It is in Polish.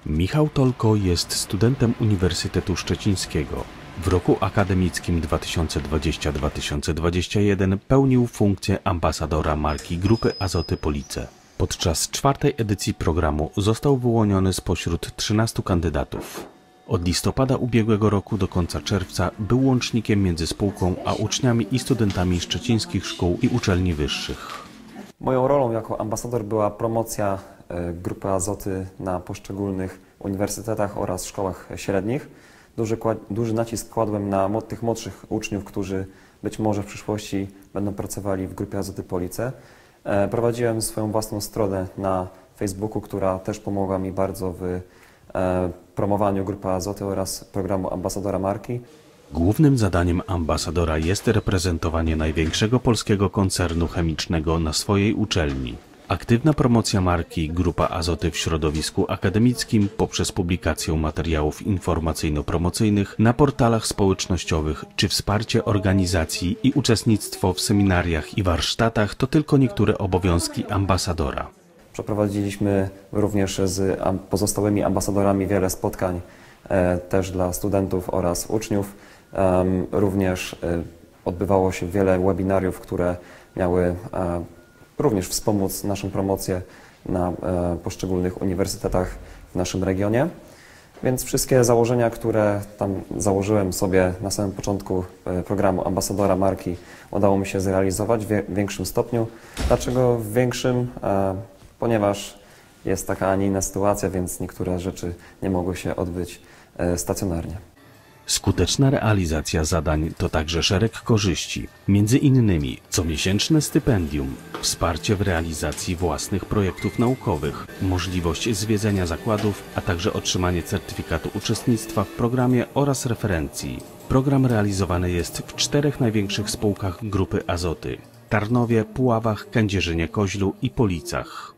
Michał Tolko jest studentem Uniwersytetu Szczecińskiego. W roku akademickim 2020-2021 pełnił funkcję ambasadora marki Grupy Azoty Police. Podczas czwartej edycji programu został wyłoniony spośród 13 kandydatów. Od listopada ubiegłego roku do końca czerwca był łącznikiem między spółką a uczniami i studentami szczecińskich szkół i uczelni wyższych. Moją rolą jako ambasador była promocja Grupy Azoty na poszczególnych uniwersytetach oraz szkołach średnich. Duży nacisk kładłem na tych młodszych uczniów, którzy być może w przyszłości będą pracowali w Grupie Azoty Police. Prowadziłem swoją własną stronę na Facebooku, która też pomogła mi bardzo w promowaniu Grupy Azoty oraz programu ambasadora marki. Głównym zadaniem ambasadora jest reprezentowanie największego polskiego koncernu chemicznego na swojej uczelni. Aktywna promocja marki Grupa Azoty w środowisku akademickim poprzez publikację materiałów informacyjno-promocyjnych na portalach społecznościowych czy wsparcie organizacji i uczestnictwo w seminariach i warsztatach to tylko niektóre obowiązki ambasadora. Przeprowadziliśmy również z pozostałymi ambasadorami wiele spotkań też dla studentów oraz uczniów. Również odbywało się wiele webinariów, które miały również wspomóc naszą promocję na poszczególnych uniwersytetach w naszym regionie. Więc wszystkie założenia, które tam założyłem sobie na samym początku programu ambasadora marki, udało mi się zrealizować w większym stopniu. Dlaczego w większym? Ponieważ jest taka, a nie inna sytuacja, więc niektóre rzeczy nie mogły się odbyć stacjonarnie. Skuteczna realizacja zadań to także szereg korzyści, między innymi comiesięczne stypendium, wsparcie w realizacji własnych projektów naukowych, możliwość zwiedzenia zakładów, a także otrzymanie certyfikatu uczestnictwa w programie oraz referencji. Program realizowany jest w 4 największych spółkach Grupy Azoty: Tarnowie, Puławach, Kędzierzynie-Koźlu i Policach.